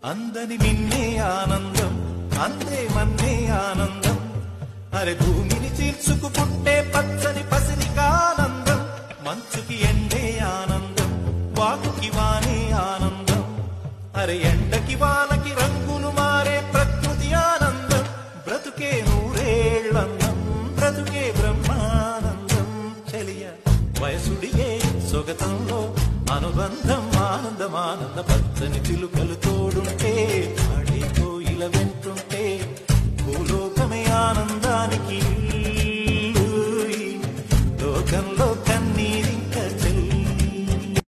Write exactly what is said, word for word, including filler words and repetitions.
అందని నిన్నే ఆనందం అందే మన్నే ఆనందం అరే భూమిని చీల్చుకు పుట్టే పచ్చని పసిరికానందం మంచుకి ఎండే ఆనందం వాకుకి వానే ఆనందం అరే ఎండకి వానకి రంగులు మారే ప్రకృతి ఆనందం బ్రతుకే నూరేళ్లందం బ్రతుకే బ్రహ్మానందం చెలియ వయసుడియే సొగతంలో అనుబంధం ఆనందమానంద పచ్చని చిలుకలు తోడుంటే